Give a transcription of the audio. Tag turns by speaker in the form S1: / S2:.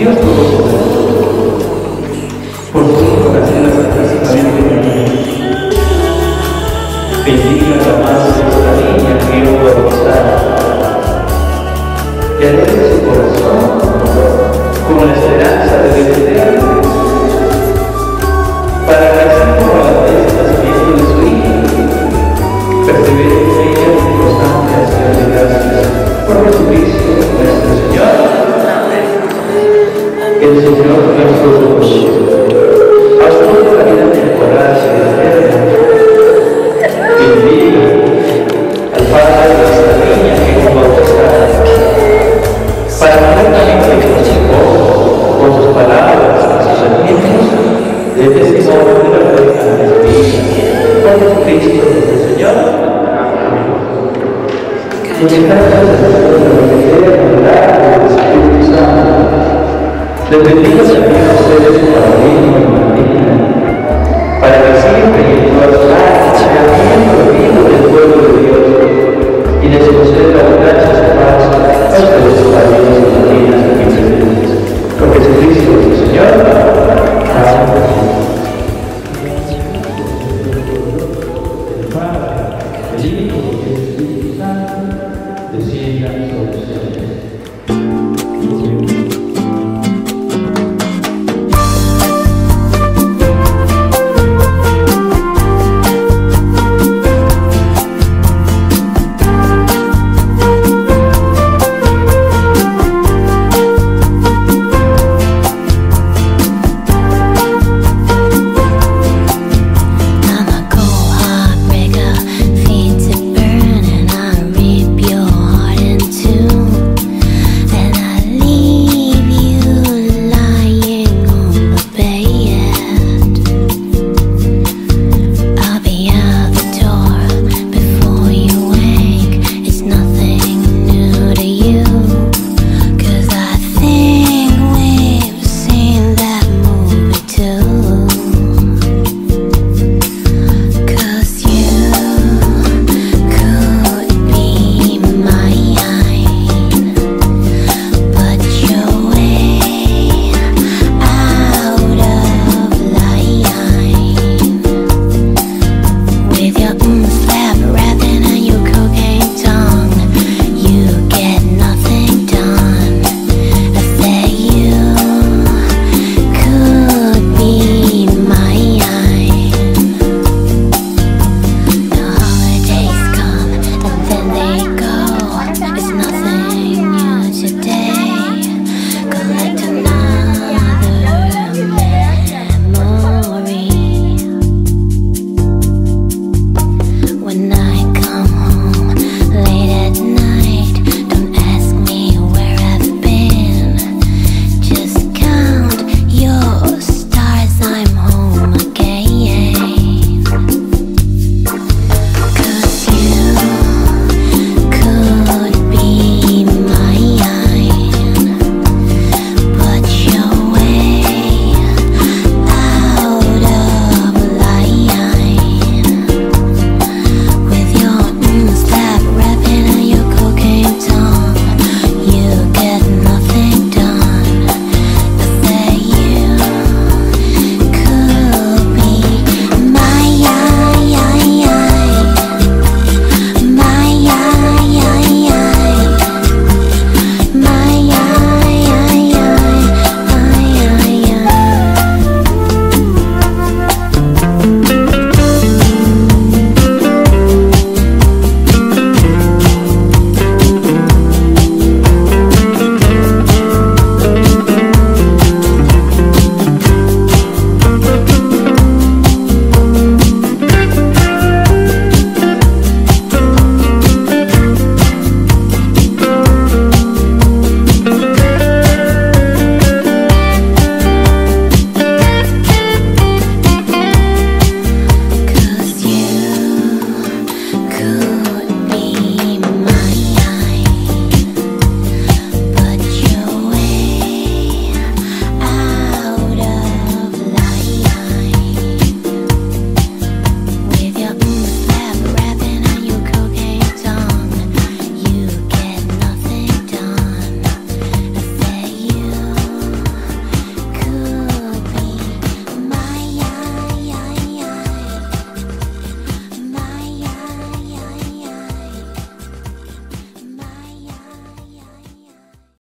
S1: Dios Todopoderoso, por sus oraciones anticipadamente bendiga la madre de esta niña que yo bautizar, que alegre su corazón con la esperanza de defenderlo, para que así como la vez el nacimiento de su hija, persevere en ella en constante acción de gracias por Jesucristo nuestro Señor. El Señor nuestro Dios, hasta toda la vida temporal se eterna, bendiga al Padre de esta niña que hemos bautizado, para que juntamente con sus palabras, sus sentimientos, de testimonio de la fe a nuestra vida, por Jesucristo nuestro Señor. Les bendiga también a ustedes su familia y Martina, para que siempre y en todas partes sean miembros vivos del pueblo de Dios, y les conceda las gracias y paz a ustedes, sus padrinos y madrinas aquí presentes. Por Jesucristo nuestro Señor. Amén.